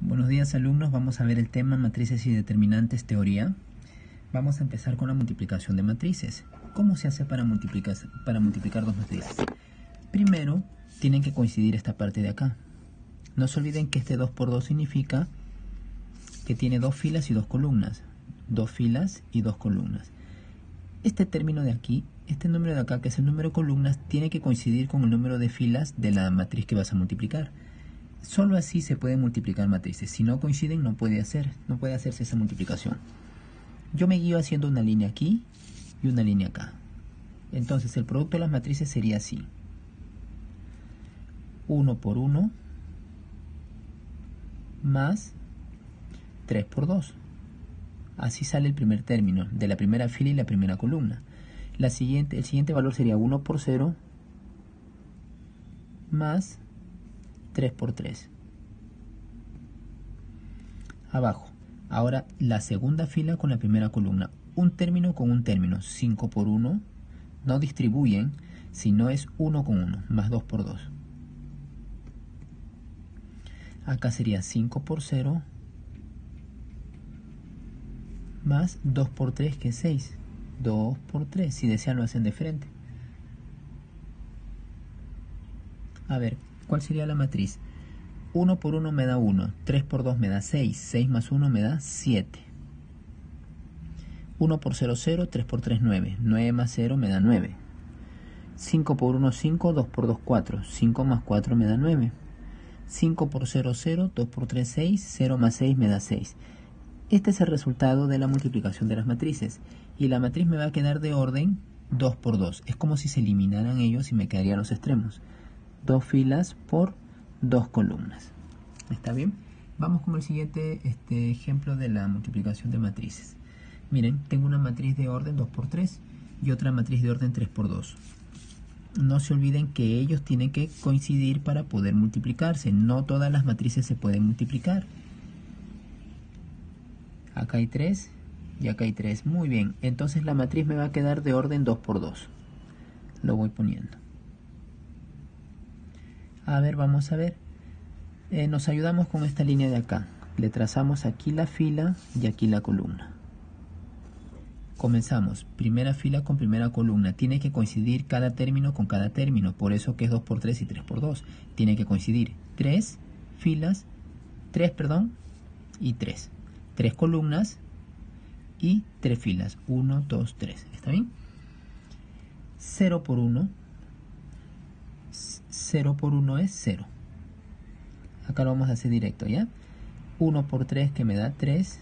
Buenos días alumnos, vamos a ver el tema matrices y determinantes teoría. Vamos a empezar con la multiplicación de matrices. ¿Cómo se hace para multiplicar dos matrices? Primero, tienen que coincidir esta parte de acá. No se olviden que este 2 por 2 significa que tiene dos filas y dos columnas. Dos filas y dos columnas. Este término de aquí, este número de acá, que es el número de columnas, tiene que coincidir con el número de filas de la matriz que vas a multiplicar. Solo así se pueden multiplicar matrices. Si no coinciden, no puede hacerse esa multiplicación. Yo me guío haciendo una línea aquí y una línea acá. Entonces el producto de las matrices sería así. 1 por 1 más 3 por 2. Así sale el primer término de la primera fila y la primera columna. El siguiente valor sería 1 por 0 más 3 por 3. Abajo. Ahora la segunda fila con la primera columna. Un término con un término. 5 por 1. No distribuyen, sino es 1 con 1. Más 2 por 2. Acá sería 5 por 0. Más 2 por 3, que es 6. 2 por 3. Si desean lo hacen de frente. A ver, ¿cuál sería la matriz? 1 por 1 me da 1, 3 por 2 me da 6, 6 más 1 me da 7. 1 por 0, 0, 3 por 3, 9, 9 más 0 me da 9. 5 por 1, 5, 2 por 2, 4, 5 más 4 me da 9. 5 por 0, 0, 2 por 3, 6, 0 más 6 me da 6. Este es el resultado de la multiplicación de las matrices. Y la matriz me va a quedar de orden 2 por 2. Es como si se eliminaran ellos y me quedarían los extremos. 2 filas por 2 columnas. ¿Está bien? Vamos con el siguiente ejemplo de la multiplicación de matrices. Miren, tengo una matriz de orden 2 por 3 y otra matriz de orden 3 por 2. No se olviden que ellos tienen que coincidir para poder multiplicarse. No todas las matrices se pueden multiplicar. Acá hay 3 y acá hay 3. Muy bien, entonces la matriz me va a quedar de orden 2 por 2. Lo voy poniendo. A ver, vamos a ver. Nos ayudamos con esta línea de acá. Le trazamos aquí la fila y aquí la columna. Comenzamos. Primera fila con primera columna. Tiene que coincidir cada término con cada término. Por eso que es 2 por 3 y 3 por 2. Tiene que coincidir 3 filas, 3, perdón, y 3. 3 columnas y 3 filas. 1, 2, 3. ¿Está bien? 0 por 1. 0 por 1 es 0. Acá lo vamos a hacer directo, ¿ya? 1 por 3 que me da 3.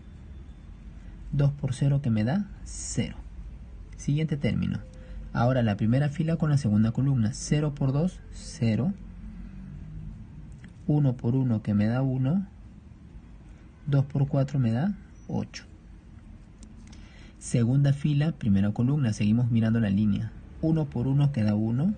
2 por 0 que me da 0. Siguiente término. Ahora la primera fila con la segunda columna. 0 por 2, 0. 1 por 1 que me da 1. 2 por 4 me da 8. Segunda fila, primera columna. Seguimos mirando la línea. 1 por 1 que da 1.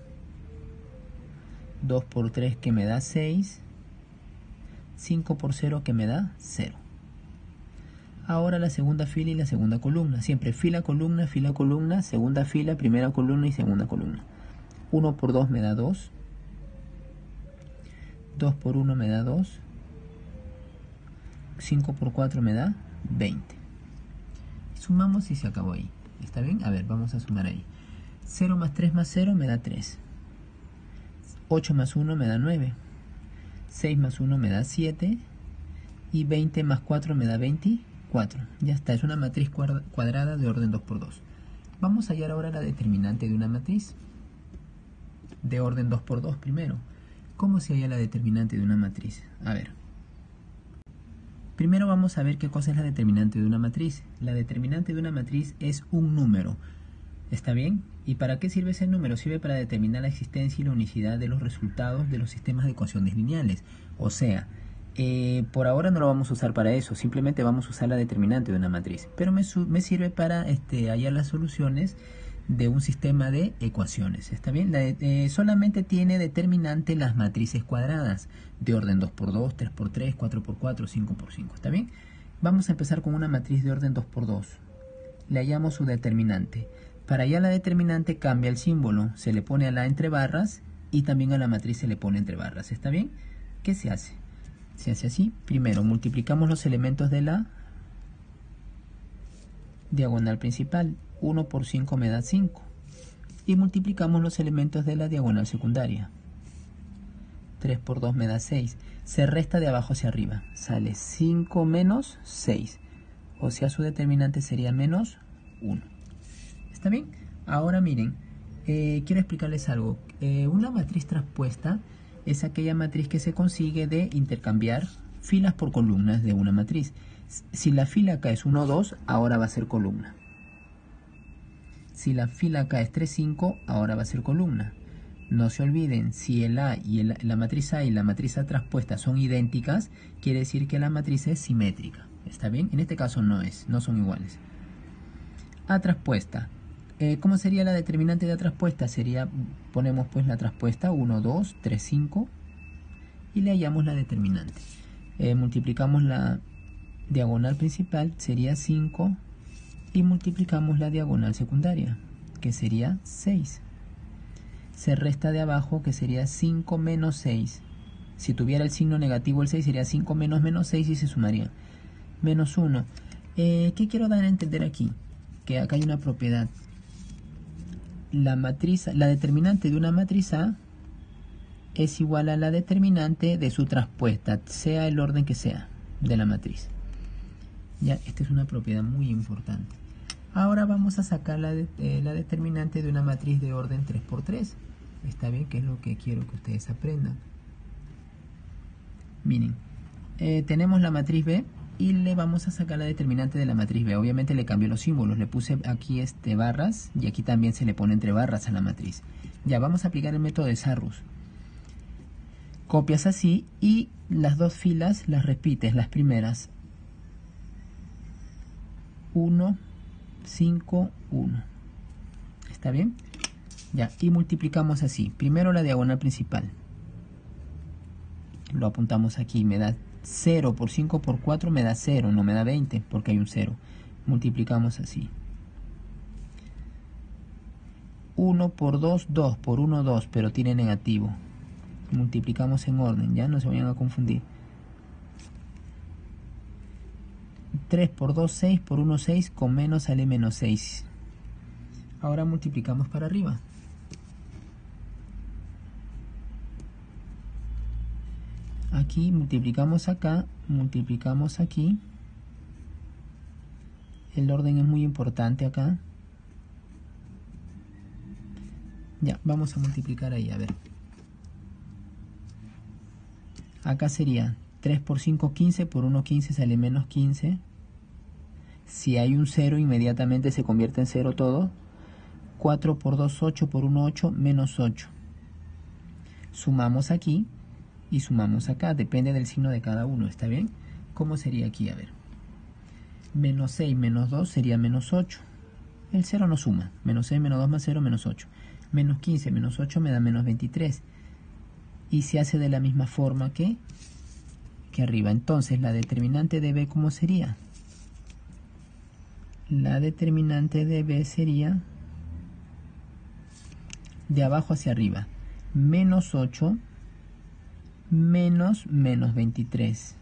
2 por 3 que me da 6. 5 por 0 que me da 0. Ahora la segunda fila y la segunda columna. Siempre fila, columna, segunda fila, primera columna y segunda columna. 1 por 2 me da 2. 2 por 1 me da 2. 5 por 4 me da 20. Sumamos y se acabó ahí. ¿Está bien? A ver, vamos a sumar ahí. 0 más 3 más 0 me da 3. 8 más 1 me da 9. 6 más 1 me da 7. Y 20 más 4 me da 24. Ya está, es una matriz cuadrada de orden 2 por 2. Vamos a hallar ahora la determinante de una matriz de orden 2 por 2 primero. ¿Cómo se halla la determinante de una matriz? A ver. Primero vamos a ver qué cosa es la determinante de una matriz. La determinante de una matriz es un número. ¿Está bien? ¿Y para qué sirve ese número? Sirve para determinar la existencia y la unicidad de los resultados de los sistemas de ecuaciones lineales. O sea, por ahora no lo vamos a usar para eso, simplemente vamos a usar la determinante de una matriz. Pero me sirve para hallar las soluciones de un sistema de ecuaciones. ¿Está bien? Solamente tiene determinante las matrices cuadradas de orden 2 por 2, 3 por 3, 4 por 4, 5 por 5. ¿Está bien? Vamos a empezar con una matriz de orden 2 por 2. Le hallamos su determinante. Para hallar la determinante cambia el símbolo, se le pone a la entre barras y también a la matriz se le pone entre barras. ¿Está bien? ¿Qué se hace? Se hace así. Primero multiplicamos los elementos de la diagonal principal. 1 por 5 me da 5. Y multiplicamos los elementos de la diagonal secundaria. 3 por 2 me da 6. Se resta de abajo hacia arriba. Sale 5 menos 6. O sea, su determinante sería menos 1. ¿Está bien? Ahora miren, quiero explicarles algo. Una matriz traspuesta es aquella matriz que se consigue de intercambiar filas por columnas de una matriz. Si la fila acá es 1, 2, ahora va a ser columna. Si la fila acá es 3, 5, ahora va a ser columna. No se olviden, si el A y la matriz A y la matriz A traspuesta son idénticas, quiere decir que la matriz es simétrica. ¿Está bien? En este caso no son iguales. A traspuesta. ¿Cómo sería la determinante de A traspuesta? Ponemos pues la traspuesta 1, 2, 3, 5 y le hallamos la determinante. Multiplicamos la diagonal principal, sería 5, y multiplicamos la diagonal secundaria, que sería 6. Se resta de abajo, que sería 5 menos 6. Si tuviera el signo negativo el 6 sería 5 menos menos 6 y se sumaría. Menos 1. ¿Qué quiero dar a entender aquí? Que acá hay una propiedad. La determinante de una matriz A es igual a la determinante de su traspuesta, sea el orden que sea de la matriz. Ya, esta es una propiedad muy importante. Ahora vamos a sacar la determinante de una matriz de orden 3×3. Está bien, que es lo que quiero que ustedes aprendan. Miren, tenemos la matriz B y le vamos a sacar la determinante de la matriz B. Obviamente le cambié los símbolos, le puse aquí barras y aquí también se le pone entre barras a la matriz. Ya, vamos a aplicar el método de Sarrus. Copias así y las dos filas las repites, las primeras. 1, 5, 1. ¿Está bien? Ya, y multiplicamos así. Primero la diagonal principal. Lo apuntamos aquí, me da 0 por 5 por 4 me da 0, no me da 20 porque hay un 0. Multiplicamos así. 1 por 2, 2 por 1, 2, pero tiene negativo. Multiplicamos en orden, ya no se vayan a confundir. 3 por 2, 6 por 1, 6, con menos sale menos 6. Ahora multiplicamos para arriba. Aquí multiplicamos acá, multiplicamos aquí. El orden es muy importante acá. Ya, vamos a multiplicar ahí, a ver. Acá sería 3 por 5, 15, por 1, 15 sale menos 15. Si hay un 0, inmediatamente se convierte en 0 todo. 4 por 2, 8, por 1, 8, menos 8. Sumamos aquí y sumamos acá, depende del signo de cada uno, ¿está bien? ¿Cómo sería aquí? A ver. Menos 6 menos 2 sería menos 8. El 0 no suma. Menos 6 menos 2 más 0, menos 8. Menos 15 menos 8 me da menos 23. Y se hace de la misma forma que arriba. Entonces, la determinante de B, ¿cómo sería? La determinante de B sería de abajo hacia arriba. Menos 8 menos menos 23.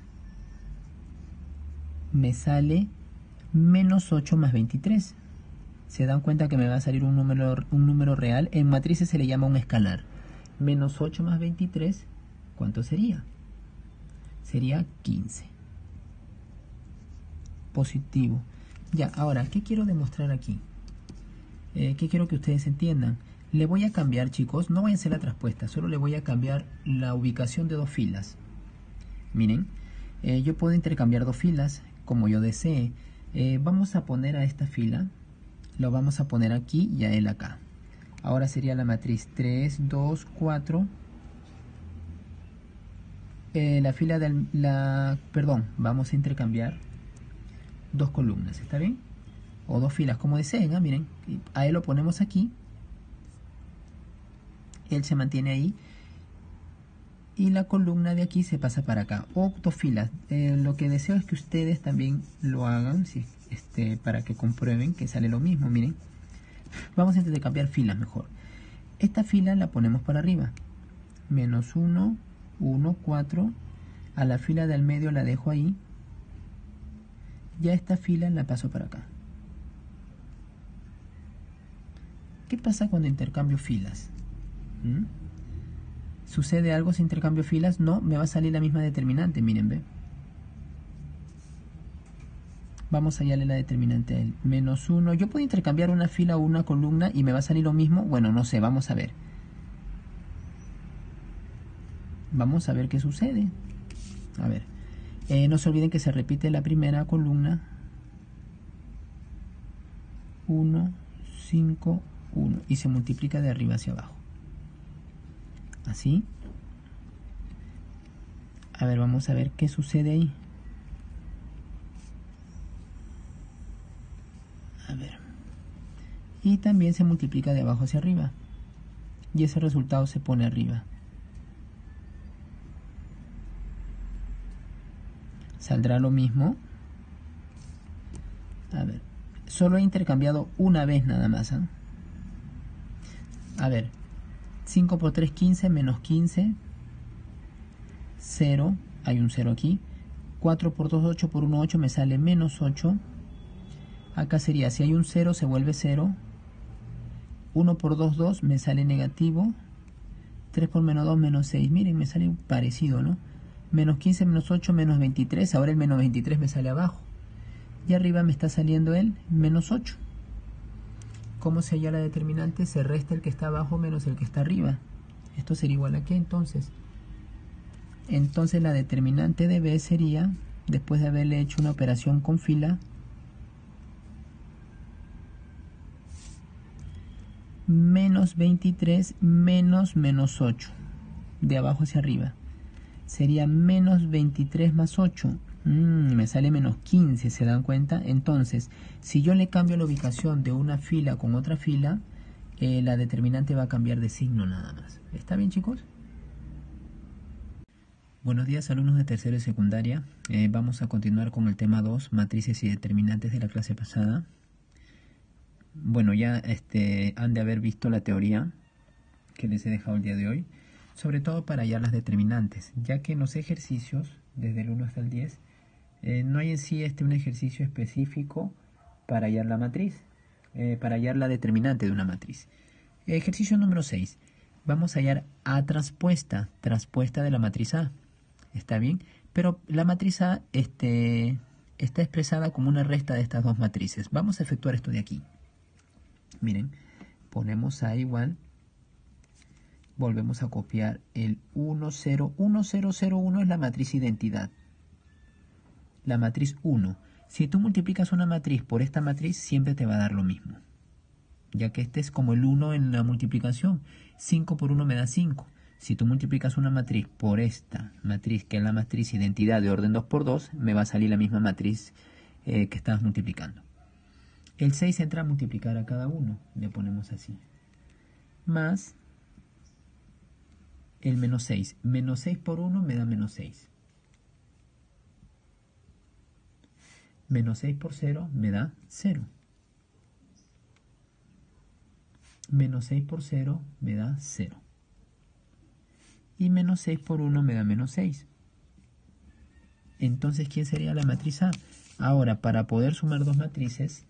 Me sale menos 8 más 23. ¿Se dan cuenta que me va a salir un número real? En matrices se le llama un escalar. Menos 8 más 23, ¿cuánto sería? Sería 15. Positivo. Ya, ahora, ¿qué quiero demostrar aquí? ¿Qué quiero que ustedes entiendan? Le voy a cambiar, chicos, no voy a hacer la traspuesta, solo le voy a cambiar la ubicación de dos filas. Miren, yo puedo intercambiar dos filas como yo desee. Vamos a poner a esta fila, lo vamos a poner aquí y a él acá. Ahora sería la matriz 3, 2, 4. La fila perdón, vamos a intercambiar dos columnas, ¿está bien? O dos filas, como deseen, miren. A él lo ponemos aquí. Él se mantiene ahí. Y la columna de aquí se pasa para acá. O dos filas. Lo que deseo es que ustedes también lo hagan, para que comprueben que sale lo mismo, miren. Vamos a intercambiar filas mejor. Esta fila la ponemos para arriba. Menos 1, 1, 4. A la fila del medio la dejo ahí. Ya esta fila la paso para acá. ¿Qué pasa cuando intercambio filas? ¿Sucede algo si intercambio filas? No, me va a salir la misma determinante, miren, ¿ve? Vamos a hallarle la determinante a él. Menos 1. Yo puedo intercambiar una fila o una columna y me va a salir lo mismo. Bueno, no sé, vamos a ver. Vamos a ver qué sucede. A ver. No se olviden que se repite la primera columna. 1, 5, 1. Y se multiplica de arriba hacia abajo. Así. A ver, vamos a ver qué sucede ahí. A ver. Y también se multiplica de abajo hacia arriba. Y ese resultado se pone arriba. Saldrá lo mismo. A ver. Solo he intercambiado una vez nada más. A ver. 5 por 3, 15, menos 15. 0. Hay un 0 aquí. 4 por 2, 8 por 1, 8. Me sale menos 8. Acá sería, si hay un 0, se vuelve 0. 1 por 2, 2. Me sale negativo. 3 por menos 2, menos 6. Miren, me sale parecido, ¿no? Menos 15, menos 8, menos 23. Ahora el menos 23 me sale abajo. Y arriba me está saliendo el menos 8. ¿Cómo se halla la determinante? Se resta el que está abajo menos el que está arriba. Esto sería igual a ¿qué entonces? Entonces la determinante de B sería, después de haberle hecho una operación con fila, menos 23 menos menos 8. De abajo hacia arriba. Sería menos 23 más 8. Me sale menos 15, ¿se dan cuenta? Entonces, si yo le cambio la ubicación de una fila con otra fila, la determinante va a cambiar de signo nada más. ¿Está bien, chicos? Buenos días, alumnos de tercero y secundaria. Vamos a continuar con el tema 2, matrices y determinantes de la clase pasada. Bueno, ya han de haber visto la teoría que les he dejado el día de hoy, sobre todo para hallar las determinantes, ya que en los ejercicios, desde el 1 hasta el 10, no hay en sí un ejercicio específico para hallar la matriz, para hallar la determinante de una matriz. Ejercicio número 6. Vamos a hallar A transpuesta de la matriz A. ¿Está bien? Pero la matriz A está expresada como una resta de estas dos matrices. Vamos a efectuar esto de aquí. Miren, ponemos A igual. Volvemos a copiar el 1, 0, 1, 0, 0, 1 es la matriz identidad. La matriz 1. Si tú multiplicas una matriz por esta matriz, siempre te va a dar lo mismo. Ya que este es como el 1 en la multiplicación. 5 por 1 me da 5. Si tú multiplicas una matriz por esta matriz, que es la matriz identidad de orden 2 por 2, me va a salir la misma matriz que estabas multiplicando. El 6 entra a multiplicar a cada uno. Le ponemos así. Más el menos 6. Menos 6 por 1 me da menos 6. Menos 6 por 0 me da 0. Menos 6 por 0 me da 0. Y menos 6 por 1 me da menos 6. Entonces, ¿quién sería la matriz A? Ahora, para poder sumar dos matrices,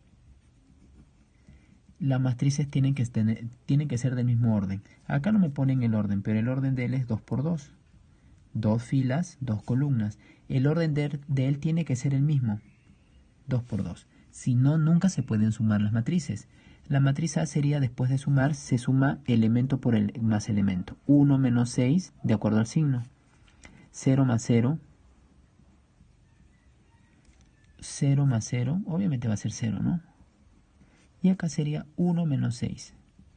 las matrices tienen que ser del mismo orden. Acá no me ponen el orden, pero el orden de él es 2 por 2. 2 filas, 2 columnas. El orden de él tiene que ser el mismo. 2 por 2. Si no, nunca se pueden sumar las matrices. La matriz A sería, después de sumar, se suma elemento por más elemento. 1 menos 6, de acuerdo al signo. 0 más 0. 0 más 0, obviamente va a ser 0, ¿no? Y acá sería 1 menos 6.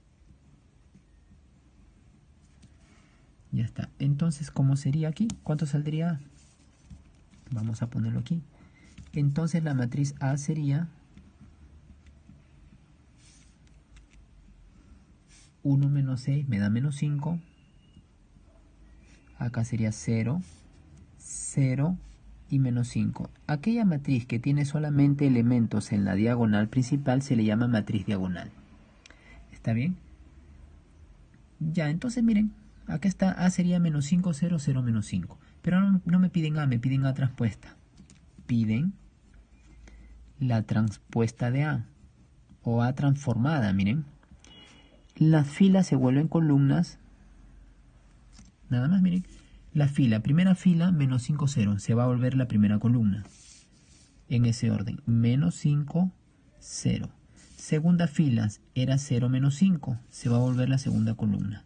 Ya está. Entonces, ¿cómo sería aquí? ¿Cuánto saldría A? Vamos a ponerlo aquí. Entonces, la matriz A sería 1 menos 6 me da menos 5. Acá sería 0, 0 y menos 5. Aquella matriz que tiene solamente elementos en la diagonal principal se le llama matriz diagonal. ¿Está bien? Ya, entonces miren, acá está A sería menos 5, 0, 0, menos 5. Pero no me piden A, me piden A transpuesta. Piden la transpuesta de A o A transformada, miren. Las filas se vuelven columnas. Nada más, miren. La primera fila, menos 5, 0. Se va a volver la primera columna. En ese orden. Menos 5, 0. Segunda fila era 0 menos 5. Se va a volver la segunda columna.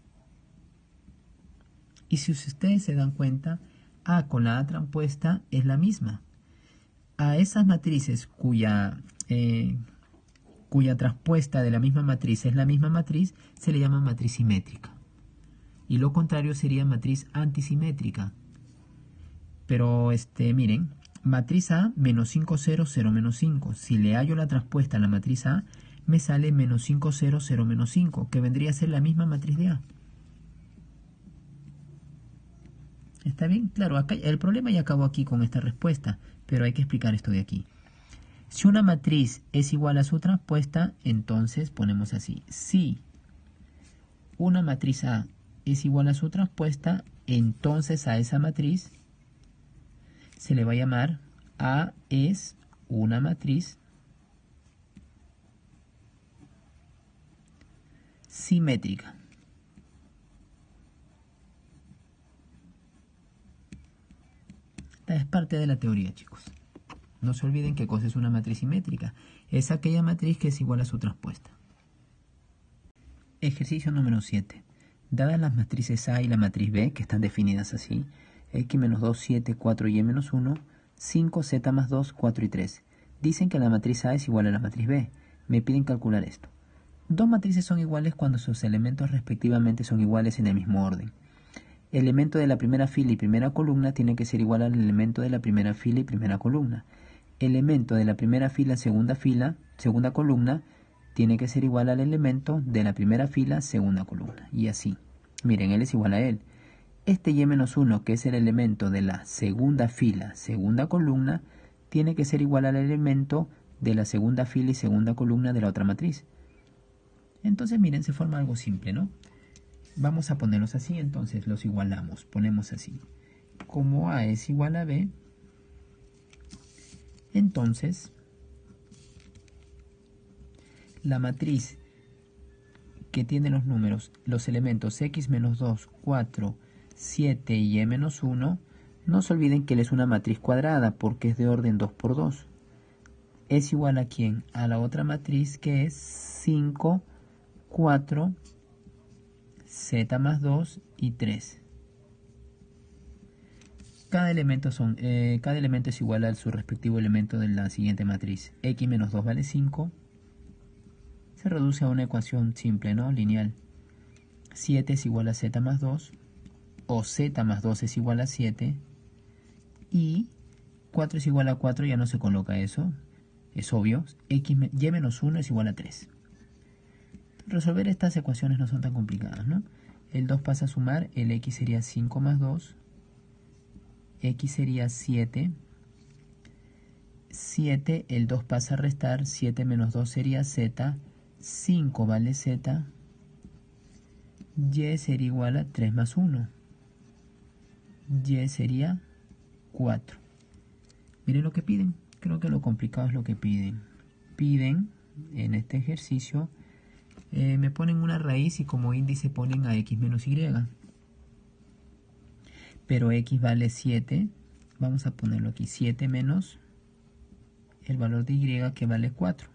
Y si ustedes se dan cuenta, A con la A transpuesta es la misma. A esas matrices cuya transpuesta de la misma matriz es la misma matriz, se le llama matriz simétrica. Y lo contrario sería matriz antisimétrica. Pero miren, matriz A, menos 5, 0, 0, menos 5. Si le hallo la transpuesta a la matriz A, me sale menos 5, 0, 0, menos 5, que vendría a ser la misma matriz de A. ¿Está bien? Claro, acá, el problema ya acabó aquí con esta respuesta, pero hay que explicar esto de aquí. Si una matriz es igual a su transpuesta, entonces ponemos así. Si una matriz A es igual a su transpuesta, entonces a esa matriz se le va a llamar A es una matriz simétrica. Esta es parte de la teoría, chicos. No se olviden qué cosa es una matriz simétrica. Es aquella matriz que es igual a su transpuesta. Ejercicio número 7. Dadas las matrices A y la matriz B, que están definidas así, x menos 2, 7, 4 y y menos 1, 5, z más 2, 4 y 3. Dicen que la matriz A es igual a la matriz B. Me piden calcular esto. Dos matrices son iguales cuando sus elementos respectivamente son iguales en el mismo orden. El elemento de la primera fila y primera columna tiene que ser igual al elemento de la primera fila y primera columna. Elemento de la primera fila, segunda columna, tiene que ser igual al elemento de la primera fila, segunda columna. Y así. Miren, él es igual a él. Este y-1, que es el elemento de la segunda fila, segunda columna, tiene que ser igual al elemento de la segunda fila y segunda columna de la otra matriz. Entonces, miren, se forma algo simple, ¿no? Vamos a ponerlos así, entonces los igualamos. Ponemos así. Como A es igual a B, entonces la matriz que tiene los números, los elementos x menos 2, 4, 7 y y menos 1, no se olviden que él es una matriz cuadrada porque es de orden 2 por 2. Es igual a ¿quién? A la otra matriz que es 5, 4, z más 2 y 3. Cada elemento es igual a su respectivo elemento de la siguiente matriz. X menos 2 vale 5. Se reduce a una ecuación simple, ¿no? Lineal. 7 es igual a z más 2. O z más 2 es igual a 7. Y 4 es igual a 4, ya no se coloca eso. Es obvio. Y menos 1 es igual a 3. Resolver estas ecuaciones no son tan complicadas, ¿no? El 2 pasa a sumar, el x sería 5 más 2, x sería 7, 7, el 2 pasa a restar, 7 menos 2 sería z, 5 vale z, y sería igual a 3 más 1, y sería 4. Miren lo que piden, creo que lo complicado es lo que piden. Piden en este ejercicio, me ponen una raíz y como índice ponen a x menos y. Pero x vale 7. Vamos a ponerlo aquí. 7 menos el valor de y que vale 4.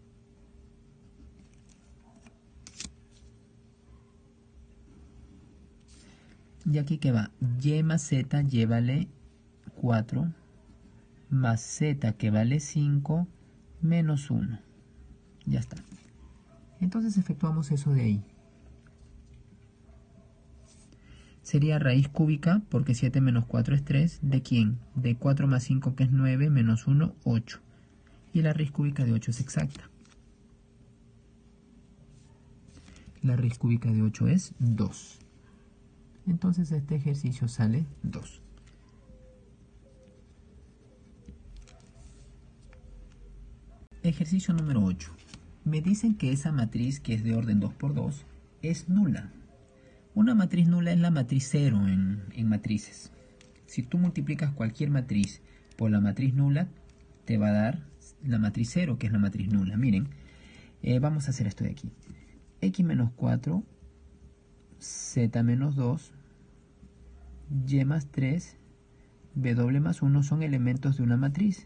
Y aquí que va. Y más z, y vale 4. Más z que vale 5 menos 1. Ya está. Entonces efectuamos eso de ahí. Sería raíz cúbica, porque 7 menos 4 es 3. ¿De quién? De 4 más 5 que es 9, menos 1, 8. Y la raíz cúbica de 8 es exacta. La raíz cúbica de 8 es 2. Entonces este ejercicio sale 2. Ejercicio número 8. Me dicen que esa matriz que es de orden 2 por 2 es nula. Una matriz nula es la matriz 0 en matrices. Si tú multiplicas cualquier matriz por la matriz nula, te va a dar la matriz 0, que es la matriz nula. Miren, vamos a hacer esto de aquí. X menos 4, Z menos 2, Y más 3, W más 1 son elementos de una matriz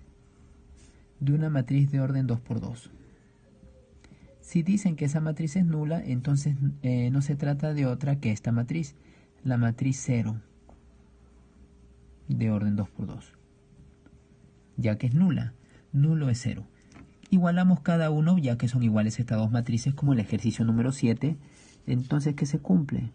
de orden 2 por 2. Si dicen que esa matriz es nula, entonces no se trata de otra que esta matriz, la matriz 0 de orden 2 por 2, ya que es nula. Nulo es 0. Igualamos cada uno, ya que son iguales estas dos matrices, como el ejercicio número 7. Entonces, ¿qué se cumple?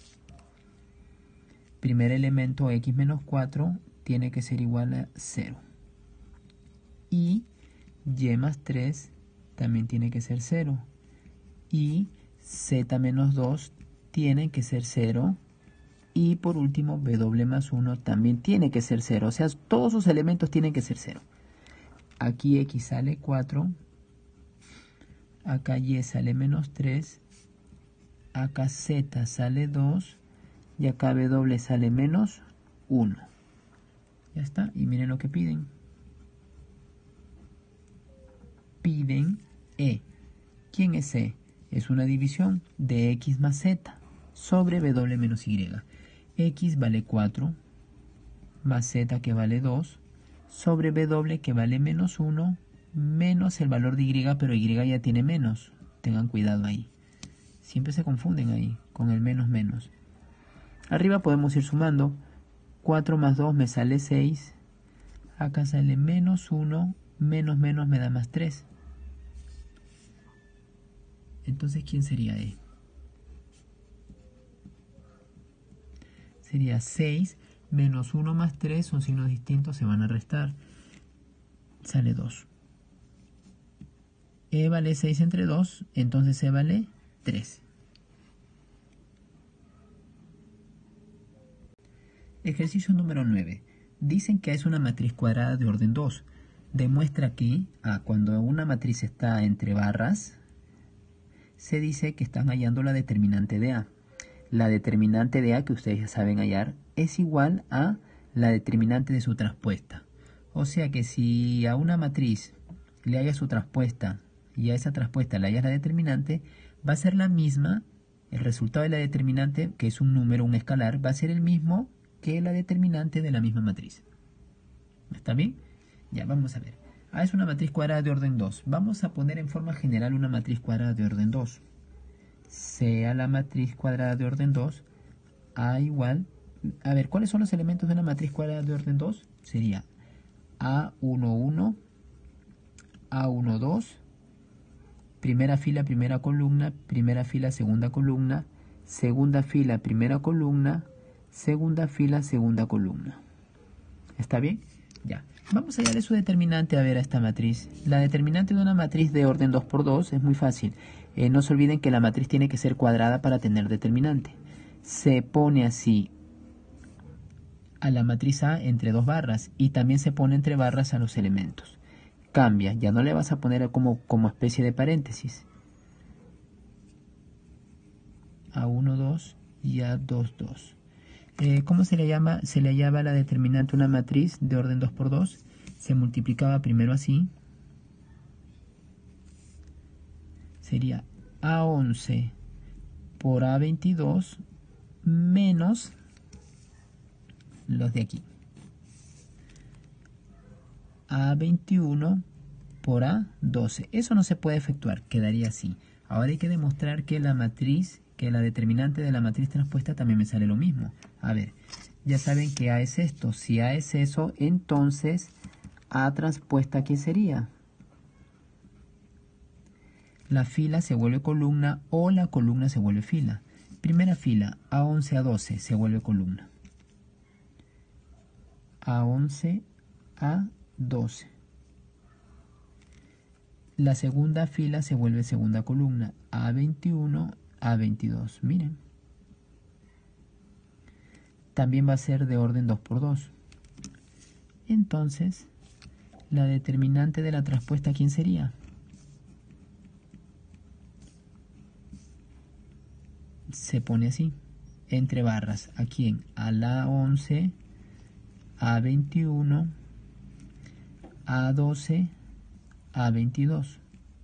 Primer elemento, x menos 4, tiene que ser igual a 0. Y y más 3 también tiene que ser 0. Y z menos 2 tiene que ser 0. Y por último, w más 1 también tiene que ser 0. O sea, todos sus elementos tienen que ser 0. Aquí x sale 4. Acá y sale menos 3. Acá z sale 2. Y acá w sale menos 1. Ya está. Y miren lo que piden. Piden E. ¿Quién es E? Es una división de x más z sobre w menos y. X vale 4 más z que vale 2 sobre w que vale menos 1 menos el valor de y, pero y ya tiene menos. Tengan cuidado ahí. Siempre se confunden ahí con el menos menos. Arriba podemos ir sumando. 4 más 2 me sale 6. Acá sale menos 1. Menos menos me da más 3. Entonces, ¿quién sería E? Sería 6 menos 1 más 3, son signos distintos, se van a restar. Sale 2. E vale 6 entre 2, entonces E vale 3. Ejercicio número 9. Dicen que es una matriz cuadrada de orden 2. Demuestra que cuando una matriz está entre barras, se dice que están hallando la determinante de A. La determinante de A, que ustedes ya saben hallar, es igual a la determinante de su traspuesta. O sea que si a una matriz le hallas su traspuesta y a esa traspuesta le hallas la determinante, va a ser la misma, el resultado de la determinante, que es un número, un escalar, va a ser el mismo que la determinante de la misma matriz. ¿Está bien? Ya, vamos a ver. A es una matriz cuadrada de orden 2. Vamos a poner en forma general una matriz cuadrada de orden 2. Sea la matriz cuadrada de orden 2, A igual... A ver, ¿cuáles son los elementos de una matriz cuadrada de orden 2? Sería A11, A12, primera fila, primera columna, primera fila, segunda columna, segunda fila, primera columna, segunda fila, segunda columna. ¿Está bien? Ya. Vamos a hallarle su determinante a ver a esta matriz. La determinante de una matriz de orden 2 por 2 es muy fácil. No se olviden que la matriz tiene que ser cuadrada para tener determinante. Se pone así a la matriz A entre dos barras y también se pone entre barras a los elementos. Cambia, ya no le vas a poner como especie de paréntesis. A1, 2 y A2, 2. ¿Cómo se le llama? Se le hallaba la determinante a una matriz de orden 2 por 2. Se multiplicaba primero así. Sería A11 por A22 menos los de aquí. A21 por A12. Eso no se puede efectuar, quedaría así. Ahora hay que demostrar que la matriz, que la determinante de la matriz transpuesta también me sale lo mismo. A ver, ya saben que A es esto. Si A es eso, entonces A transpuesta, ¿qué sería? La fila se vuelve columna o la columna se vuelve fila. Primera fila, A11, A12, se vuelve columna. A11, A12. La segunda fila se vuelve segunda columna. A21, A22. Miren. También va a ser de orden 2 por 2. Entonces, la determinante de la transpuesta, ¿quién sería? Se pone así, entre barras. ¿A quién? A la 11 A21, A12, A22.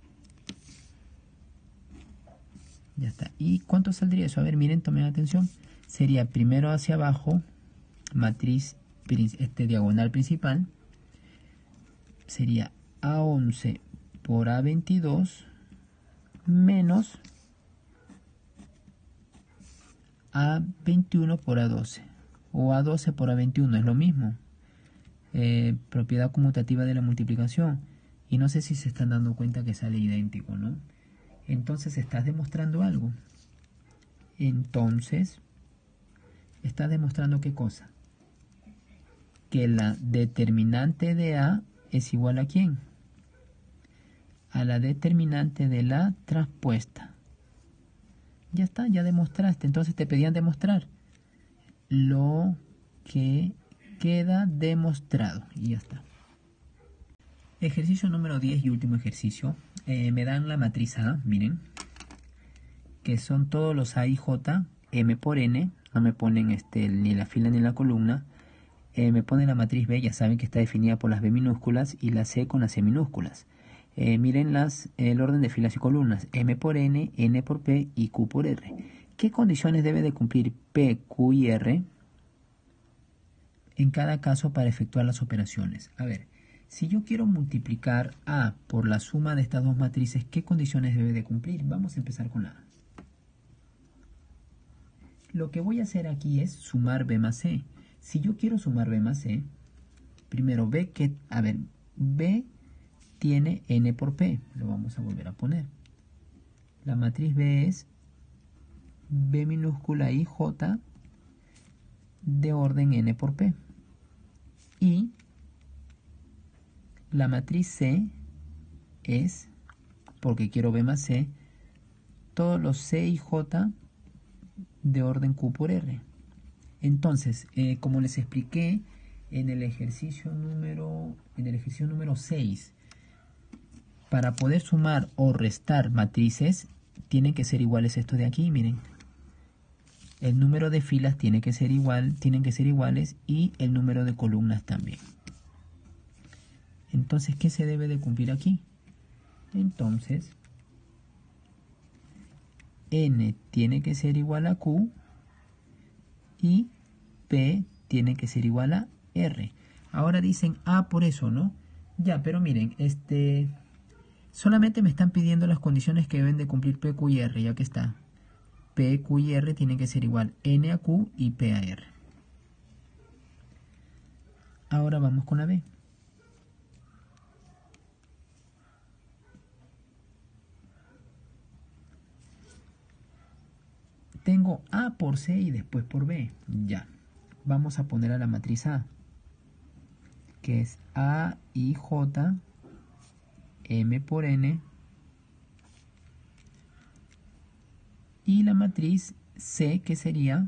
Ya está. ¿Y cuánto saldría eso? A ver, miren, tomen atención. Sería primero hacia abajo, matriz diagonal principal. Sería A11 por A22 menos A21 por A12. O A12 por A21, es lo mismo. Propiedad conmutativa de la multiplicación. Y no sé si se están dando cuenta que sale idéntico, ¿no? Entonces estás demostrando algo. Entonces, estás demostrando ¿qué cosa? Que la determinante de A es igual a ¿quién? A la determinante de la transpuesta. Ya está, ya demostraste. Entonces te pedían demostrar lo que queda demostrado. Y ya está. Ejercicio número 10 y último ejercicio. Me dan la matriz A, miren, que son todos los A y J, M por N. No me ponen ni la fila ni la columna. Me ponen la matriz B, ya saben que está definida por las B minúsculas, y la C con las C minúsculas. Miren el orden de filas y columnas: M por N, N por P y Q por R. ¿Qué condiciones debe de cumplir P, Q y R en cada caso para efectuar las operaciones? A ver, si yo quiero multiplicar A por la suma de estas dos matrices, ¿qué condiciones debe de cumplir? Vamos a empezar con la A. Lo que voy a hacer aquí es sumar B más C. Si yo quiero sumar B más C, primero B tiene N por P. Lo vamos a volver a poner. La matriz B es B minúscula y J de orden N por P. Y la matriz C es, porque quiero B más C, todos los C y J de orden Q por R. Entonces, como les expliqué en el ejercicio número 6, para poder sumar o restar matrices, tienen que ser iguales estos de aquí, miren. El número de filas tienen que ser iguales, y el número de columnas también. Entonces, ¿qué se debe de cumplir aquí? Entonces, N tiene que ser igual a Q y P tiene que ser igual a R. Ahora dicen A por eso, ¿no? Ya, pero miren, solamente me están pidiendo las condiciones que deben de cumplir P, Q y R, ya que está. P, Q y R tienen que ser igual N a Q y P a R. Ahora vamos con la B. Tengo A por C y después por B. Ya. Vamos a poner a la matriz A, que es A y J, M por N. Y la matriz C, que sería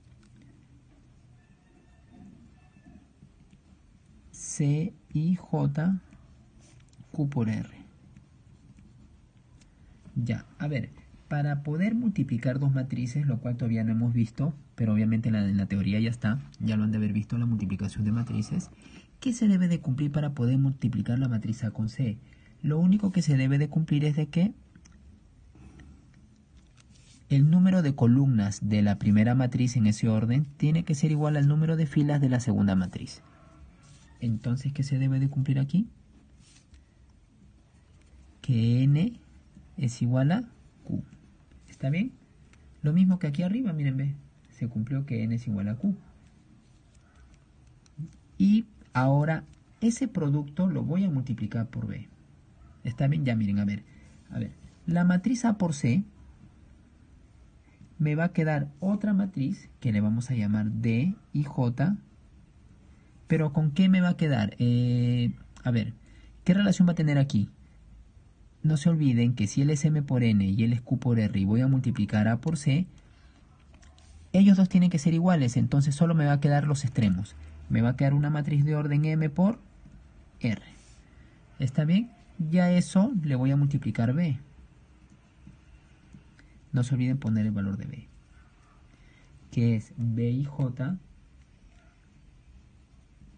C y J, Q por R. Ya, a ver, para poder multiplicar dos matrices, lo cual todavía no hemos visto, pero obviamente en la teoría ya está, ya lo han de haber visto, la multiplicación de matrices. ¿Qué se debe de cumplir para poder multiplicar la matriz A con C? Lo único que se debe de cumplir es de que el número de columnas de la primera matriz en ese orden tiene que ser igual al número de filas de la segunda matriz. Entonces, ¿qué se debe de cumplir aquí? Que N es igual a Q. ¿Está bien? Lo mismo que aquí arriba, miren, ve. Se cumplió que N es igual a Q. Y ahora ese producto lo voy a multiplicar por B. ¿Está bien? Ya miren, a ver. La matriz A por C me va a quedar otra matriz que le vamos a llamar D y J. Pero ¿con qué me va a quedar? A ver, ¿qué relación va a tener aquí? No se olviden que si él es M por N y él es Q por R y voy a multiplicar A por C, ellos dos tienen que ser iguales, entonces solo me va a quedar los extremos. Me va a quedar una matriz de orden M por R. ¿Está bien? Ya eso le voy a multiplicar B. No se olviden poner el valor de B, que es B y J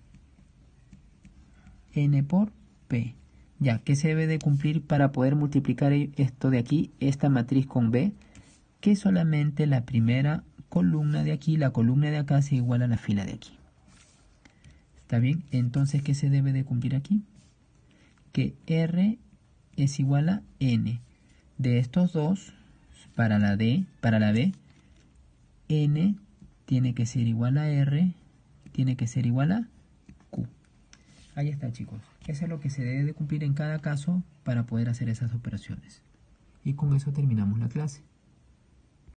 N por P. Ya, ¿qué se debe de cumplir para poder multiplicar esto de aquí, esta matriz con B? Que solamente la primera columna de aquí, la columna de acá, sea igual a la fila de aquí. ¿Está bien? Entonces, ¿qué se debe de cumplir aquí? Que R es igual a N. De estos dos, para la B, N tiene que ser igual a R, tiene que ser igual a Q. Ahí está, chicos. Eso es lo que se debe de cumplir en cada caso para poder hacer esas operaciones. Y con eso terminamos la clase.